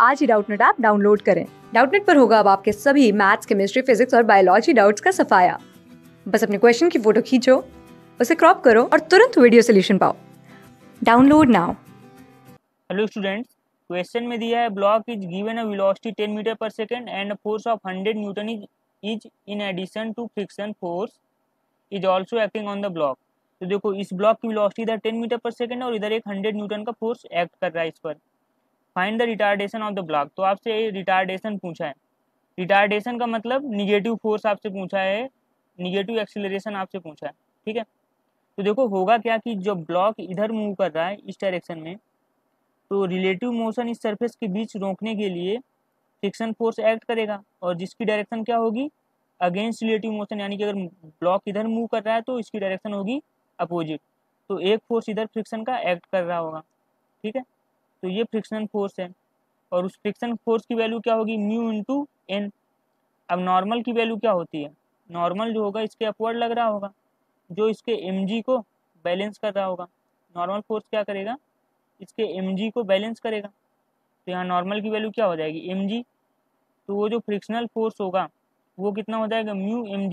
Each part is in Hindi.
आज ही डाउटनेट ऐप डाउनलोड करें। डाउटनेट पर होगा अब आपके सभी मैथ्स, केमिस्ट्री, फिजिक्स और बायोलॉजी डाउट्स का सफाया। बस अपने क्वेश्चन की फोटो खींचो, उसे क्रॉप करो और तुरंत वीडियो सोल्यूशन पाओ। Download now. Hello students, question में दिया है block is given a velocity 10 meter per second and force of 100 newton is in addition to friction force is also acting on the block. तो देखो, इस ब्लॉक की वेलोसिटी इधर 10 मीटर पर सेकेंड और इधर एक 100 न्यूटन का फोर्स एक्ट कर रहा है इस पर। Find the retardation of the block. तो आपसे रिटार्डेशन पूछा है। रिटार्डेशन का मतलब निगेटिव फोर्स आपसे पूछा है, निगेटिव एक्सीलरेशन आपसे पूछा है। ठीक है, तो देखो होगा क्या कि जो ब्लॉक इधर मूव कर रहा है इस डायरेक्शन में, तो रिलेटिव मोशन इस सरफेस के बीच रोकने के लिए फ्रिक्शन फोर्स एक्ट करेगा, और जिसकी डायरेक्शन क्या होगी, अगेंस्ट रिलेटिव मोशन। यानी कि अगर ब्लॉक इधर मूव कर रहा है तो इसकी डायरेक्शन होगी अपोजिट। तो एक फोर्स इधर फ्रिक्शन का एक्ट कर रहा होगा। ठीक है, तो ये फ्रिक्शन फोर्स है, और उस फ्रिक्शन फोर्स की वैल्यू क्या होगी, म्यू इंटू एन। अब नॉर्मल की वैल्यू क्या होती है, नॉर्मल जो होगा इसके अपवर्ड लग रहा होगा, जो इसके एम को बैलेंस कर रहा होगा। नॉर्मल फोर्स क्या करेगा, इसके एम को बैलेंस करेगा। तो यहाँ नॉर्मल की वैल्यू क्या हो जाएगी, एम। तो वो जो फ्रिक्शनल फोर्स होगा वो कितना हो जाएगा, म्यू एम।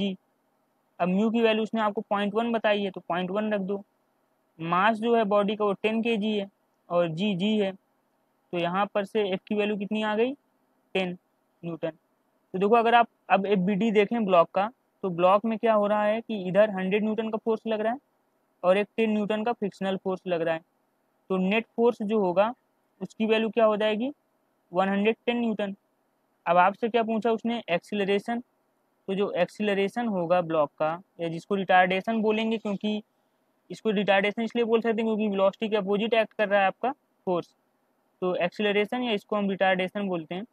अब म्यू की वैल्यू उसने आपको 0.1 बताई है, तो 0.1 रख दो। मास जो है बॉडी का वो 10 kg है, और जी है, तो यहाँ पर से एफ की वैल्यू कितनी आ गई, 10 न्यूटन। तो देखो, अगर आप अब एफ बी डी देखें ब्लॉक का, तो ब्लॉक में क्या हो रहा है कि इधर 100 न्यूटन का फोर्स लग रहा है और एक 10 न्यूटन का फ्रिक्शनल फोर्स लग रहा है। तो नेट फोर्स जो होगा उसकी वैल्यू क्या हो जाएगी, 110 न्यूटन। अब आपसे क्या पूछा उसने, एक्सीलरेशन। तो जो एक्सीलरेशन होगा ब्लॉक का, या जिसको रिटार्डेशन बोलेंगे, क्योंकि इसको रिटार्डेशन इसलिए बोल सकते हैं क्योंकि वेलोसिटी के अपोजिट एक्ट कर रहा है आपका फोर्स। तो एक्सीलरेशन, या इसको हम रिटार्डेशन बोलते हैं,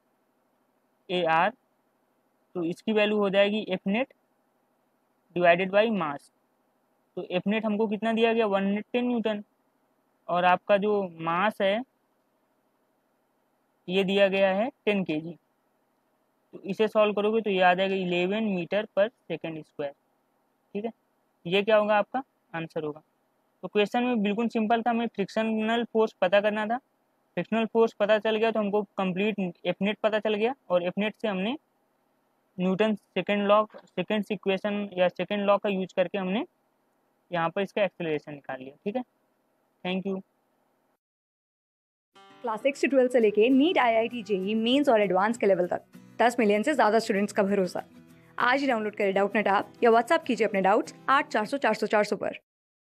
ए आर। तो इसकी वैल्यू हो जाएगी F net divided by mass. तो एफ नेट हमको कितना दिया गया, 110 न्यूटन, और आपका जो मास है ये दिया गया है 10 kg। तो इसे सॉल्व करोगे तो ये आ जाएगा 11 मीटर पर सेकेंड स्क्वायर। ठीक है, ये क्या होगा, आपका आंसर होगा। तो क्वेश्चन में बिल्कुल सिंपल था, हमें फ्रिक्शनल फोर्स पता करना था। फ्रिक्शनल फोर्स पता चल गया तो हमको कंप्लीट एफ नेट पता चल गया, और एफ नेट से हमने newton second law, second equation या सेकेंड लॉ का यूज करके हमने यहाँ पर इसका एक्सेलरेशन निकाल लिया। ठीक है, थैंक यू। क्लास 6 से 12 से लेके नीट, IIT, JEE मेंस और एडवांस के लेवल तक 10 मिलियन से ज्यादा स्टूडेंट्स का भरोसा। आज ही डाउनलोड करें डाउटनेट ऐप या व्हाट्सएप कीजिए अपने डाउट्स 8400 400 400 पर।